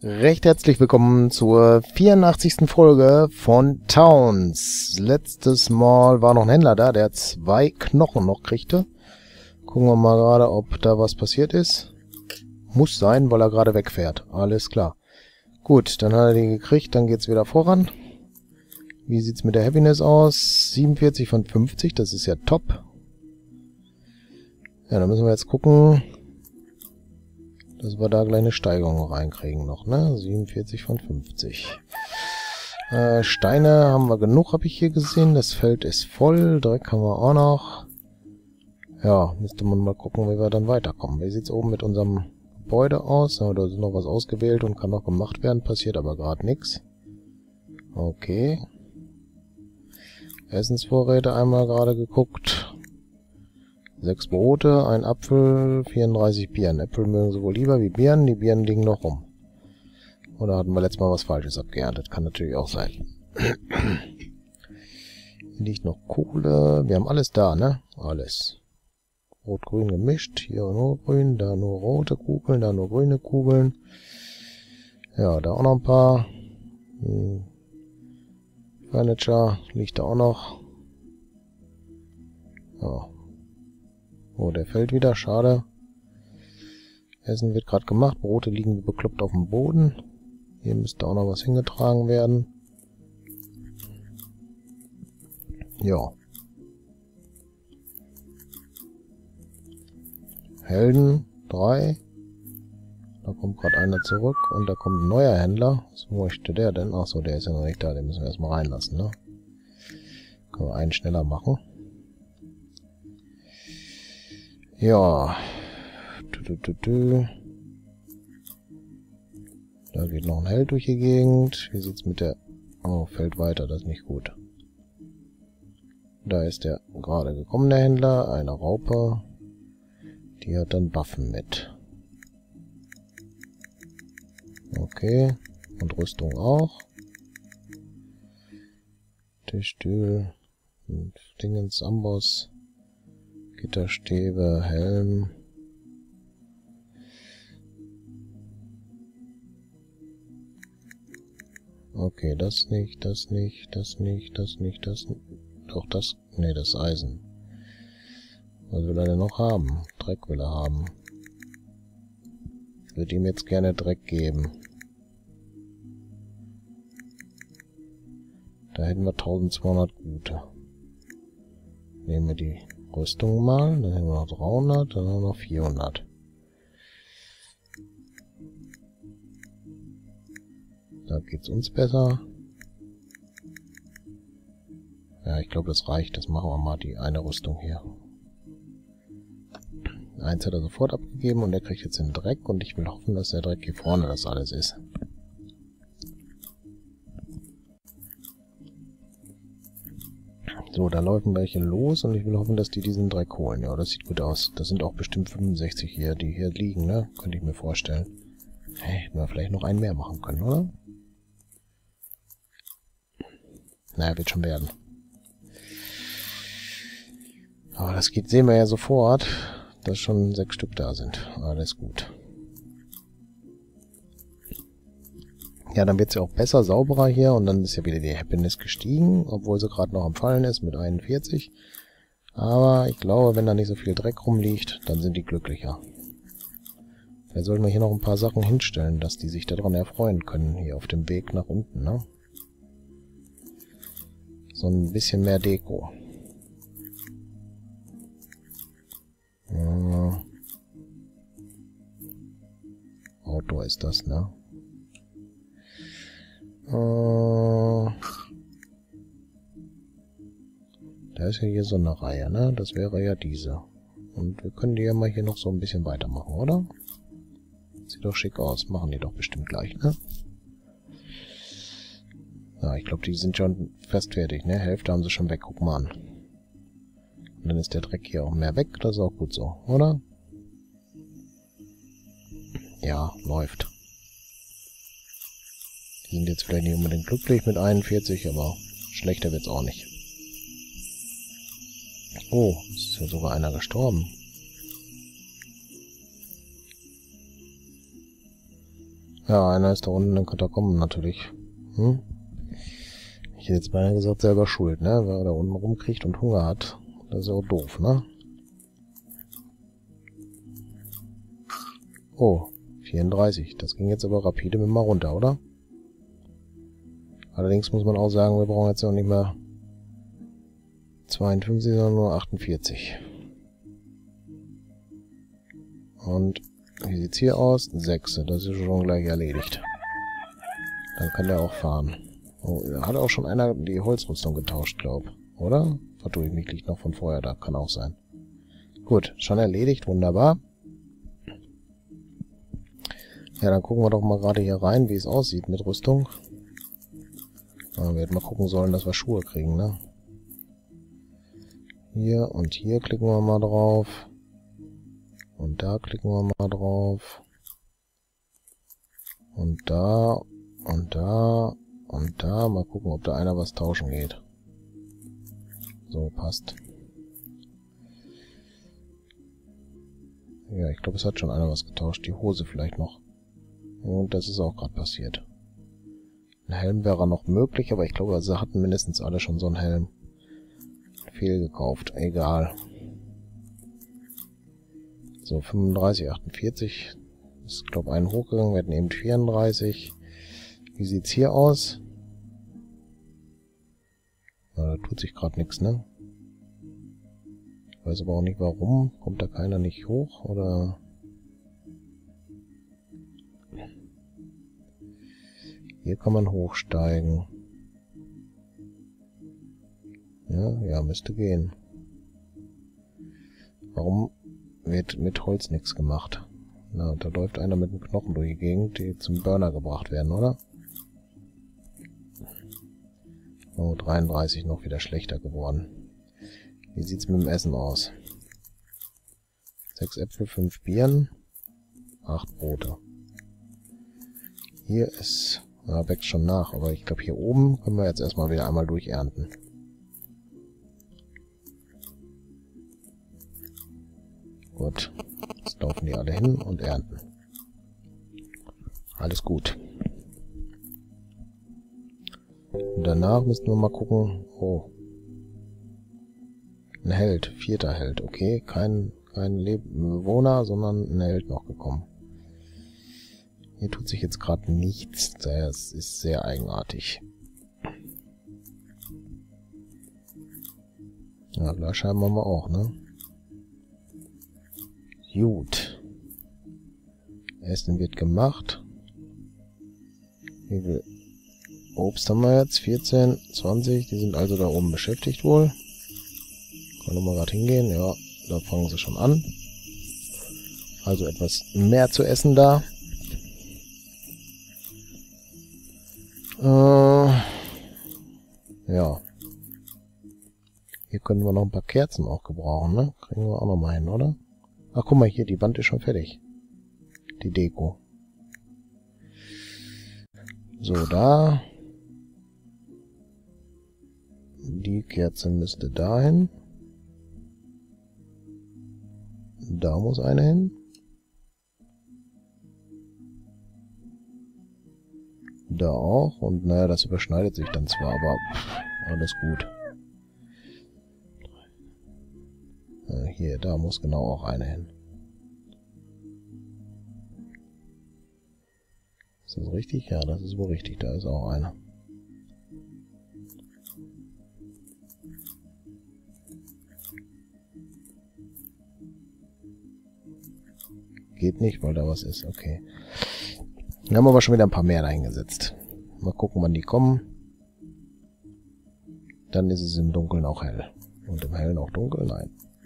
Recht herzlich willkommen zur 84. Folge von Towns. Letztes Mal war noch ein Händler da, der 2 Knochen noch kriegte. Gucken wir mal gerade, ob da was passiert ist. Muss sein, weil er gerade wegfährt. Alles klar. Gut, dann hat er die gekriegt, dann geht's wieder voran. Wie sieht's mit der Happiness aus? 47 von 50, das ist ja top. Ja, dann müssen wir jetzt gucken, dass wir da gleich eine Steigerung reinkriegen noch, ne? 47 von 50. Steine haben wir genug, habe ich hier gesehen. Das Feld ist voll. Dreck haben wir auch noch. Ja, müsste man mal gucken, wie wir dann weiterkommen. Wie sieht's oben mit unserem Gebäude aus? Ja, da ist noch was ausgewählt und kann noch gemacht werden. Passiert aber gerade nichts. Okay. Essensvorräte einmal gerade geguckt. 6 Brote, ein Apfel, 34 Birnen. Äpfel mögen sie wohl lieber wie Birnen. Die Birnen liegen noch rum. Oder hatten wir letztes Mal was Falsches abgeerntet? Kann natürlich auch sein. Hier liegt noch Kohle. Wir haben alles da, ne? Alles. Rot-Grün gemischt. Hier nur grün, da nur rote Kugeln, da nur grüne Kugeln. Ja, da auch noch ein paar. Furniture liegt da auch noch. Ja. Oh, der fällt wieder. Schade. Essen wird gerade gemacht. Brote liegen wie bekloppt auf dem Boden. Hier müsste auch noch was hingetragen werden. Ja. Helden 3. Da kommt gerade einer zurück und da kommt ein neuer Händler. Was möchte der denn? Achso, der ist ja noch nicht da. Den müssen wir erstmal reinlassen, ne? Können wir einen schneller machen. Ja. Da geht noch ein Held durch die Gegend. Wie sieht's mit der... Oh, fällt weiter. Das ist nicht gut. Da ist der gerade gekommene Händler. Eine Raupe. Die hat dann Waffen mit. Okay. Und Rüstung auch. Tischstühl. Und Dingens, Amboss. Gitterstäbe, Helm. Okay, das nicht, das nicht, das nicht, das nicht, das nicht. Doch, das... Ne, das Eisen. Was will er denn noch haben? Dreck will er haben. Ich würde ihm jetzt gerne Dreck geben. Da hätten wir 1200 gute. Nehmen wir die Rüstung mal, dann haben wir noch 300, dann haben wir noch 400. Da geht's uns besser. Ja, ich glaube, das reicht. Das machen wir mal, die eine Rüstung hier. Eins hat er sofort abgegeben und er kriegt jetzt den Dreck und ich will hoffen, dass der Dreck hier vorne das alles ist. So, da laufen welche los und ich will hoffen, dass die diesen Dreck holen. Ja, das sieht gut aus. Das sind auch bestimmt 65 hier, die hier liegen, ne? Könnte ich mir vorstellen. Hey, hätten wir vielleicht noch einen mehr machen können, oder? Naja, wird schon werden. Aber das geht, sehen wir ja sofort, dass schon 6 Stück da sind. Alles gut. Ja, dann wird es ja auch besser, sauberer hier und dann ist ja wieder die Happiness gestiegen, obwohl sie gerade noch am Fallen ist mit 41. Aber ich glaube, wenn da nicht so viel Dreck rumliegt, dann sind die glücklicher. Vielleicht sollten wir hier noch ein paar Sachen hinstellen, dass die sich daran erfreuen können, hier auf dem Weg nach unten, ne? So ein bisschen mehr Deko. Outdoor ist das, ne? Da ist ja hier so eine Reihe, ne? Das wäre ja diese. Und wir können die ja mal hier noch so ein bisschen weitermachen, oder? Sieht doch schick aus. Machen die doch bestimmt gleich, ne? Ja, ich glaube, die sind schon fast fertig, ne? Hälfte haben sie schon weg. Guck mal an. Und dann ist der Dreck hier auch mehr weg. Das ist auch gut so, oder? Ja, läuft. Die sind jetzt vielleicht nicht unbedingt glücklich mit 41, aber schlechter wird's auch nicht. Oh, es ist ja sogar einer gestorben. Ja, einer ist da unten in den Katakomben natürlich. Hm? Ich hätte jetzt beinahe gesagt, selber schuld, ne? Wer da unten rumkriegt und Hunger hat. Das ist ja auch doof, ne? Oh, 34. Das ging jetzt aber rapide mit mal runter, oder? Allerdings muss man auch sagen, wir brauchen jetzt auch nicht mehr 52, sondern nur 48. Und wie sieht's hier aus? 6. Das ist schon gleich erledigt. Dann kann der auch fahren. Oh, da hat auch schon einer die Holzrüstung getauscht, glaub. Oder? Vertue ich mich, liegt noch von vorher da. Kann auch sein. Gut, schon erledigt. Wunderbar. Ja, dann gucken wir doch mal gerade hier rein, wie es aussieht mit Rüstung. Wir hätten mal gucken sollen, dass wir Schuhe kriegen, ne? Hier und hier klicken wir mal drauf. Und da klicken wir mal drauf. Und da. Und da. Und da. Mal gucken, ob da einer was tauschen geht. So, passt. Ja, ich glaube, es hat schon einer was getauscht. Die Hose vielleicht noch. Und das ist auch gerade passiert. Ein Helm wäre noch möglich, aber ich glaube, sie hatten mindestens alle schon so einen Helm. Fehlgekauft. Egal. So, 35, 48. Ist, glaube ich, einen hochgegangen. Wir hatten eben 34. Wie sieht's hier aus? Na, da tut sich gerade nichts, ne? Ich weiß aber auch nicht warum. Kommt da keiner nicht hoch, oder? Hier kann man hochsteigen. Ja, müsste gehen. Warum wird mit Holz nichts gemacht? Na, da läuft einer mit einem Knochen durch die Gegend, die zum Burner gebracht werden, oder? Oh, 33 noch wieder schlechter geworden. Wie sieht's mit dem Essen aus? 6 Äpfel, 5 Birnen, 8 Brote. Hier ist... Ja, wächst schon nach, aber ich glaube, hier oben können wir jetzt erstmal wieder einmal durchernten. Gut. Jetzt laufen die alle hin und ernten. Alles gut. Und danach müssen wir mal gucken. Oh. Ein Held. 4. Held. Okay. Kein Bewohner, sondern ein Held noch gekommen. Hier tut sich jetzt gerade nichts. Das ist sehr eigenartig. Ja, Glasscheiben haben wir auch, ne? Gut. Essen wird gemacht. Wie viel Obst haben wir jetzt? 14, 20. Die sind also da oben beschäftigt wohl. Können wir mal gerade hingehen. Ja, da fangen sie schon an. Also etwas mehr zu essen da. Ja. Hier können wir noch ein paar Kerzen auch gebrauchen, ne? Kriegen wir auch noch mal hin, oder? Ach, guck mal hier, die Wand ist schon fertig. Die Deko. So, da. Die Kerze müsste dahin. Da muss eine hin. Da auch. Und naja, das überschneidet sich dann zwar, aber alles gut. Hier, da muss genau auch eine hin. Ist das richtig? Ja, das ist wohl richtig. Da ist auch eine. Geht nicht, weil da was ist. Okay. Dann haben wir aber schon wieder ein paar mehr eingesetzt. Mal gucken, wann die kommen. Dann ist es im Dunkeln auch hell. Und im Hellen auch dunkel? Nein.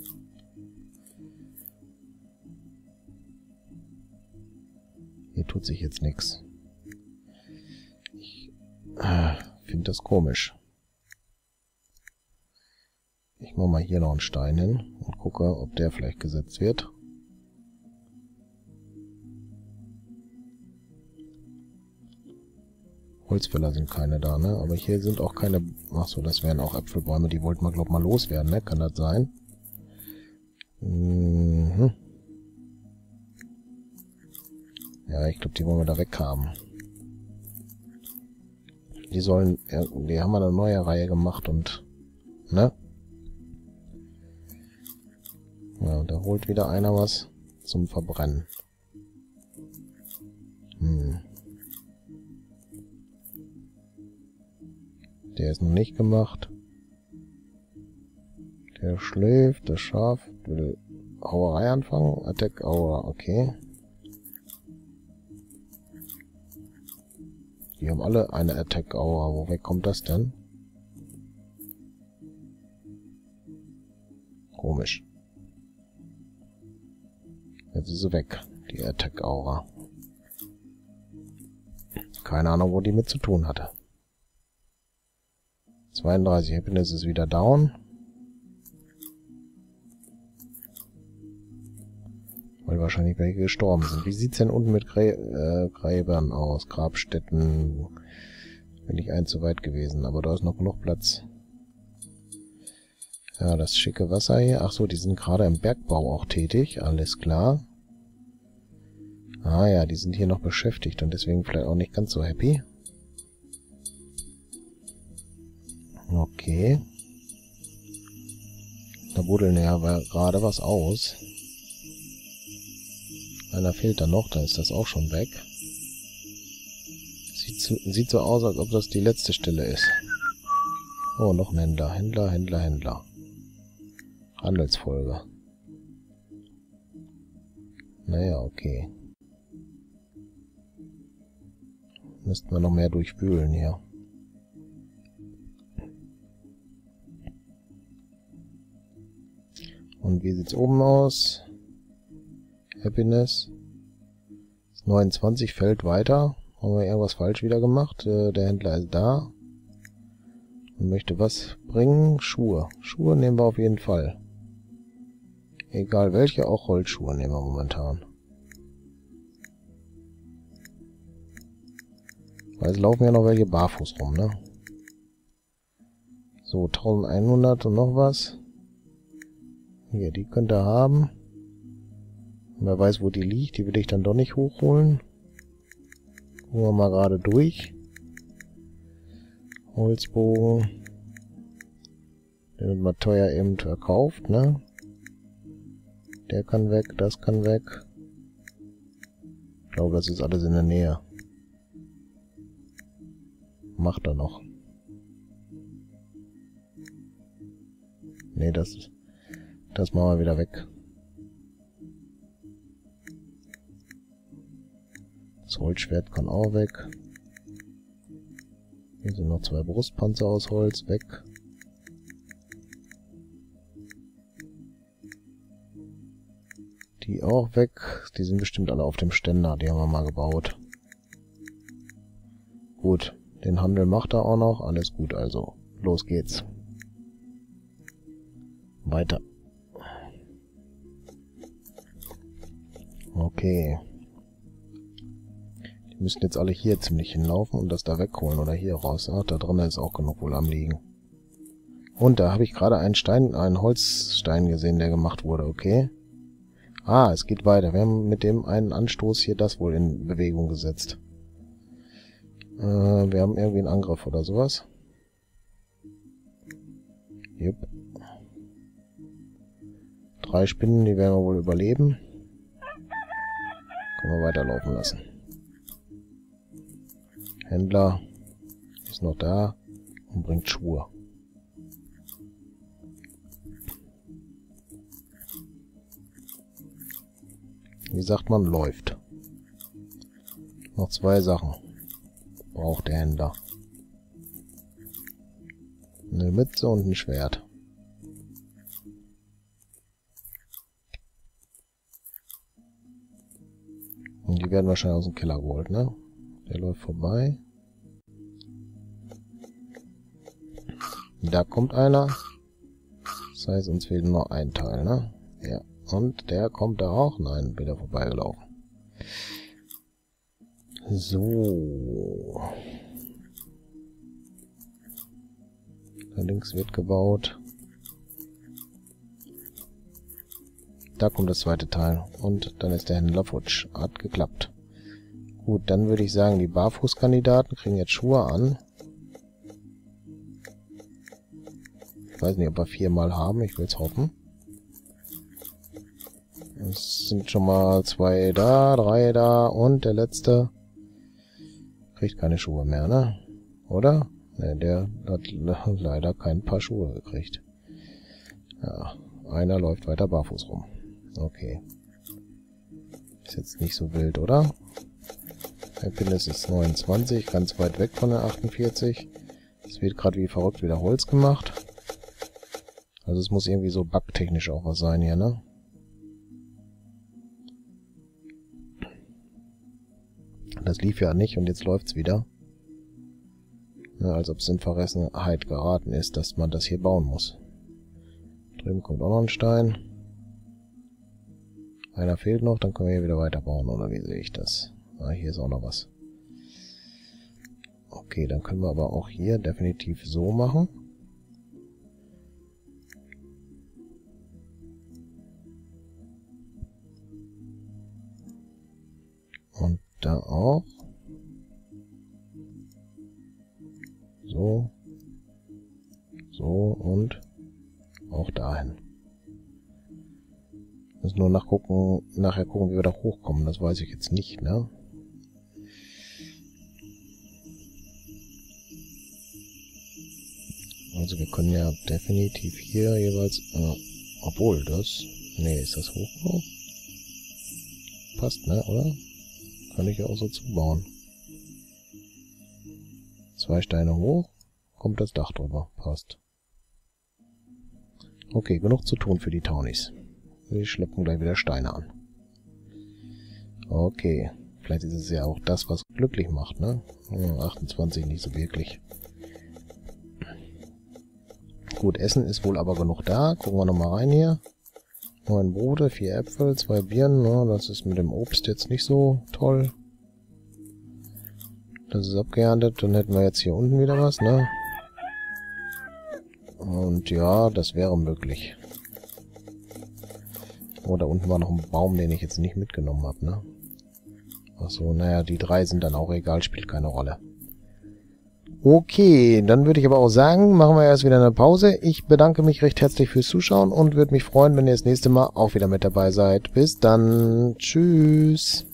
Hier tut sich jetzt nichts. Ich finde das komisch. Ich mache mal hier noch einen Stein hin und gucke, ob der vielleicht gesetzt wird. Holzfäller sind keine da, ne? Aber hier sind auch keine... Achso, das wären auch Äpfelbäume. Die wollten wir, glaube ich, mal loswerden, ne? Kann das sein? Mhm. Ja, ich glaube, die wollen wir da weghaben. Die sollen... Die haben eine neue Reihe gemacht und... Ne? Ja, da holt wieder einer was zum Verbrennen. Der ist noch nicht gemacht. Der schläft, das Schaf will Hauerei anfangen. Attack Aura, okay. Die haben alle eine Attack Aura. Woher kommt das denn? Komisch. Jetzt ist sie weg, die Attack Aura. Keine Ahnung, wo die mit zu tun hatte. 32 Happiness ist wieder down. Weil wahrscheinlich welche gestorben sind. Wie sieht's denn unten mit Gräbern aus? Grabstätten. Bin ich ein zu weit gewesen, aber da ist noch genug Platz. Ja, das schicke Wasser hier. Ach so, die sind gerade im Bergbau auch tätig. Alles klar. Ah ja, die sind hier noch beschäftigt und deswegen vielleicht auch nicht ganz so happy. Okay. Da buddeln ja gerade was aus. Einer fehlt da noch, dann ist das auch schon weg. Sieht so aus, als ob das die letzte Stelle ist. Oh, noch ein Händler. Händler. Handelsfolge. Naja, okay. Müssten wir noch mehr durchwühlen hier. Und wie sieht's oben aus? Happiness. 29 fällt weiter. Haben wir irgendwas falsch wieder gemacht? Der Händler ist da. Und möchte was bringen? Schuhe. Schuhe nehmen wir auf jeden Fall. Egal welche, auch Holzschuhe nehmen wir momentan. Weil es laufen ja noch welche barfuß rum, ne? So, 1100 und noch was. Hier, die könnt ihr haben. Wer weiß, wo die liegt. Die will ich dann doch nicht hochholen. Gucken wir mal gerade durch. Holzbogen. Den wird mal teuer eben verkauft, ne? Der kann weg, das kann weg. Ich glaube, das ist alles in der Nähe. Macht er noch. Nee, das machen wir wieder weg. Das Holzschwert kann auch weg. Hier sind noch 2 Brustpanzer aus Holz, weg. Die auch weg. Die sind bestimmt alle auf dem Ständer, die haben wir mal gebaut. Gut, den Handel macht er auch noch. Alles gut, also. Los geht's. Weiter. Okay. Die müssen jetzt alle hier ziemlich hinlaufen und das da wegholen oder hier raus. Ach, da drinnen ist auch genug wohl am Liegen. Und da habe ich gerade einen Holzstein gesehen, der gemacht wurde, okay. Ah, es geht weiter. Wir haben mit dem einen Anstoß hier das wohl in Bewegung gesetzt. Wir haben irgendwie einen Angriff oder sowas. Jupp. 3 Spinnen, die werden wir wohl überleben. Können wir weiterlaufen lassen. Händler ist noch da und bringt Schuhe. Wie sagt man, läuft. Noch 2 Sachen braucht der Händler. Eine Mütze und ein Schwert. Und die werden wahrscheinlich aus dem Keller geholt, ne? Der läuft vorbei. Da kommt einer. Das heißt, uns fehlt nur noch ein Teil, ne? Ja. Und der kommt da auch? Nein, wieder vorbeigelaufen. So. Da links wird gebaut. Da kommt das zweite Teil. Und dann ist der Händler futsch. Hat geklappt. Gut, dann würde ich sagen, die Barfußkandidaten kriegen jetzt Schuhe an. Ich weiß nicht, ob wir 4 mal haben. Ich will es hoffen. Es sind schon mal 2 da, 3 da und der letzte kriegt keine Schuhe mehr, ne? Oder? Ne, der hat leider kein paar Schuhe gekriegt. Ja, einer läuft weiter barfuß rum. Okay. Ist jetzt nicht so wild, oder? Happiness ist 29, ganz weit weg von der 48. Es wird gerade wie verrückt wieder Holz gemacht. Also es muss irgendwie so bugtechnisch auch was sein hier, ne? Das lief ja nicht und jetzt läuft's wieder. Ja, als ob es in Vergessenheit geraten ist, dass man das hier bauen muss. Drüben kommt auch noch ein Stein. Einer fehlt noch, dann können wir hier wieder weiterbauen, oder wie sehe ich das? Ah, hier ist auch noch was. Okay, dann können wir aber auch hier definitiv so machen. Und da auch. So. So und auch dahin. Müssen nur nachher gucken, wie wir da hochkommen. Das weiß ich jetzt nicht, ne? Also wir können ja definitiv hier jeweils... obwohl das... Nee, ist das Hochbau? Passt, ne, oder? Kann ich ja auch so zubauen. 2 Steine hoch, kommt das Dach drüber. Passt. Okay, genug zu tun für die Townies. Wir schleppen gleich wieder Steine an. Okay. Vielleicht ist es ja auch das, was glücklich macht, ne? 28 nicht so wirklich. Gut, Essen ist wohl aber genug da. Gucken wir nochmal rein hier. 9 Brote, 4 Äpfel, 2 Birnen. Ne? Das ist mit dem Obst jetzt nicht so toll. Das ist abgeerntet. Dann hätten wir jetzt hier unten wieder was, ne? Und ja, das wäre möglich. Oh, da unten war noch ein Baum, den ich jetzt nicht mitgenommen habe, ne? Achso, naja, die 3 sind dann auch egal, spielt keine Rolle. Okay, dann würde ich aber auch sagen, machen wir erst wieder eine Pause. Ich bedanke mich recht herzlich fürs Zuschauen und würde mich freuen, wenn ihr das nächste Mal auch wieder mit dabei seid. Bis dann. Tschüss.